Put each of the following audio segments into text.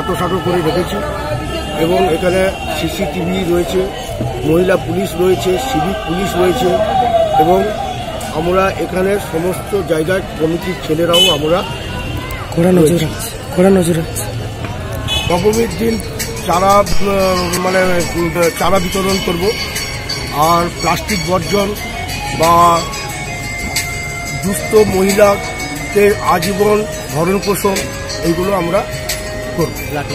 ছোটোখাটো করে রেখেছি এবং এখানে সিসিটিভি রয়েছে, মহিলা পুলিশ রয়েছে, সিভিক পুলিশ রয়েছে এবং আমরা এখানে সমস্ত জায়গায় কমিটির ছেলেরাও আমরা কড়া নজর রাখছি। নবমীর দিন চারা বিতরণ করব, আর প্লাস্টিক বর্জন বা দুস্থ মহিলাদের আজীবন ভরণ পোষণ এইগুলো আমরা করব।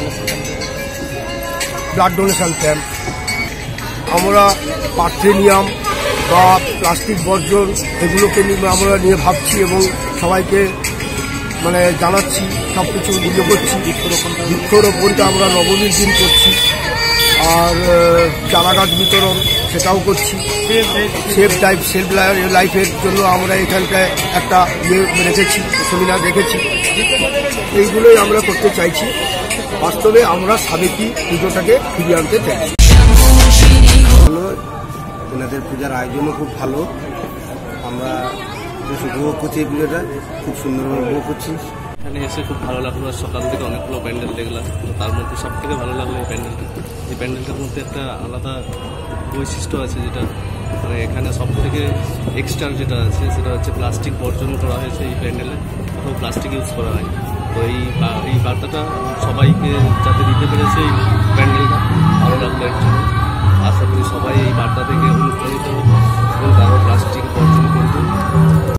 ব্লাড ডোনেশন ক্যাম্প আমরা পাট্রেনিয়াম বা প্লাস্টিক বর্জন এগুলোকে নিয়ে আমরা নিয়ে ভাবছি এবং সবাইকে জানাচ্ছি, সব কিছু ভিডিও করছি। বৃক্ষরোপণটা আমরা নবমীর দিন করছি, আর চারা গাছ বিতরণ সেটাও করছি। সেভ লাইফের জন্য আমরা এখানটায় একটা রেখেছি, সেমিনার রেখেছি। এইগুলোই আমরা করতে চাইছি। বাস্তবে আমরা সাবেকি পুজোটাকে ফিরিয়ে আনতে চাইছি। ওনাদের পূজার আয়োজনও খুব ভালো, আমরা বেশ উপভোগ করছি। এই পুজোটা খুব সুন্দরভাবে উপভোগ করছি। এখানে এসে খুব ভালো লাগলো। সকাল থেকে অনেকগুলো প্যান্ডেল দেখলাম, তো তার মধ্যে সব থেকে ভালো লাগলো এই প্যান্ডেলটা। এই প্যান্ডেলটার মধ্যে একটা আলাদা বৈশিষ্ট্য আছে, যেটা এখানে সব থেকে এক্সট্রা যেটা আছে সেটা হচ্ছে প্লাস্টিক বর্জন করা হয়েছে এই প্যান্ডেলে, কোথাও প্লাস্টিক ইউজ করা হয়। তো এই বার্তাটা সবাইকে যাতে দিতে পেরেছে এই প্যান্ডেলটা, ভালো লাগলো এর জন্য। আশা করি সবাই এই বার্তা থেকে অনুপ্রাণিত